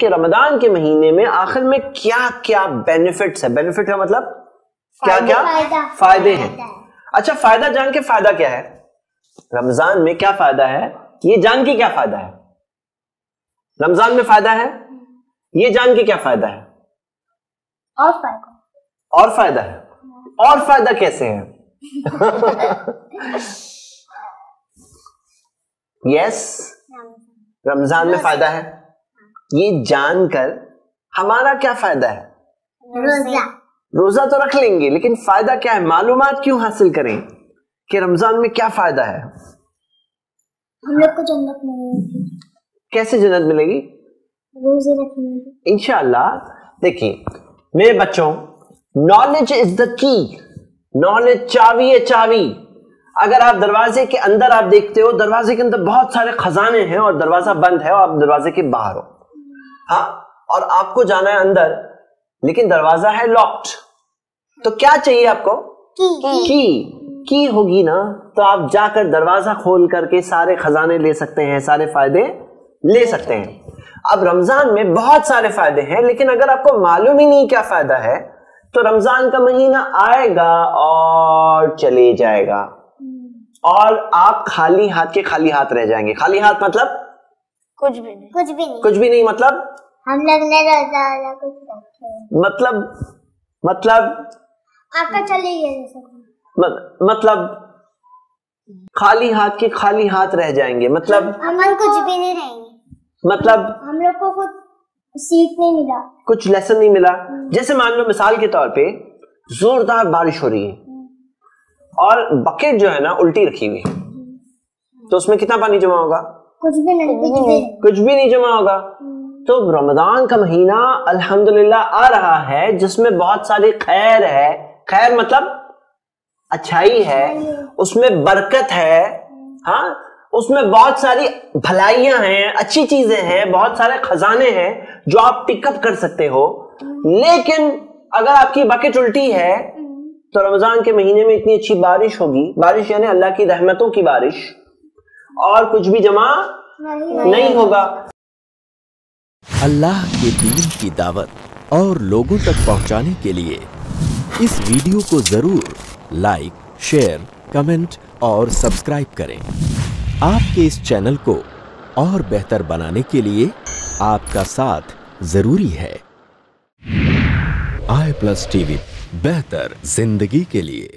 कि रमजान के महीने में आखिर में क्या क्या बेनिफिट्स है। बेनिफिट का मतलब क्या क्या फायदे हैं। अच्छा, फायदा जान के फायदा क्या है, रमजान में क्या फायदा है ये जान के क्या फायदा है। रमजान में फायदा है ये जान के क्या फायदा है। और फायदा है। और फायदा कैसे है? यस, रमजान में फायदा है ये जानकर हमारा क्या फायदा है। रोजा तो रख लेंगे, लेकिन फायदा क्या है, मालूमात क्यों हासिल करें कि रमजान में क्या फायदा है। हम लोग को जन्नत मिलेगी। कैसे जन्नत मिलेगी? रोजे रखने। इंशाअल्लाह। देखिए मेरे बच्चों, knowledge is the key. Knowledge चाबी है, चाबी। अगर आप दरवाजे के अंदर आप देखते हो, दरवाजे के अंदर बहुत सारे खजाने हैं और दरवाजा बंद है और आप दरवाजे के बाहर हो, हाँ, और आपको जाना है अंदर, लेकिन दरवाजा है लॉक्ड, तो क्या चाहिए आपको? की होगी ना, तो आप जाकर दरवाजा खोल करके सारे खजाने ले सकते हैं, सारे फायदे ले सकते हैं। अब रमजान में बहुत सारे फायदे हैं, लेकिन अगर आपको मालूम ही नहीं क्या फायदा है तो रमजान का महीना आएगा और चले जाएगा और आप खाली हाथ के खाली हाथ रह जाएंगे। खाली हाथ मतलब कुछ भी नहीं। कुछ भी नहीं मतलब हम लोग ने रोजा कुछ रखे, मतलब आपका चले गए, मतलब खाली हाथ के खाली हाथ रह जाएंगे, मतलब हम कुछ भी नहीं रहेंगे, मतलब हम लोग को कुछ सीख नहीं मिला, कुछ लेसन नहीं मिला। जैसे मान लो मिसाल के तौर पे जोरदार बारिश हो रही है और बकेट जो है ना उल्टी रखी हुई है, तो उसमें कितना पानी जमा होगा? कुछ भी नहीं जमा होगा। तो रमजान का महीना अल्हम्दुलिल्लाह आ रहा है जिसमें बहुत सारी खैर है। खैर मतलब अच्छाई है, उसमें बरकत है, हाँ, उसमें बहुत सारी भलाइयां हैं, अच्छी चीजें हैं, बहुत सारे खजाने हैं जो आप पिकअप कर सकते हो। लेकिन अगर आपकी बकेट उल्टी है तो रमजान के महीने में इतनी अच्छी बारिश होगी, बारिश यानी अल्लाह की रहमतों की बारिश, और कुछ भी जमा नहीं होगा। अल्लाह के दीन की दावत और लोगों तक पहुंचाने के लिए इस वीडियो को जरूर लाइक, शेयर, कमेंट और सब्सक्राइब करें। आपके इस चैनल को और बेहतर बनाने के लिए आपका साथ जरूरी है। i+ TV, बेहतर जिंदगी के लिए।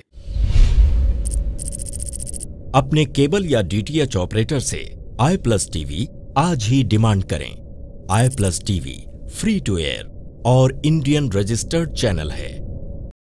अपने केबल या DTH ऑपरेटर से i+ TV आज ही डिमांड करें। i+ TV free to air और इंडियन रजिस्टर्ड चैनल है।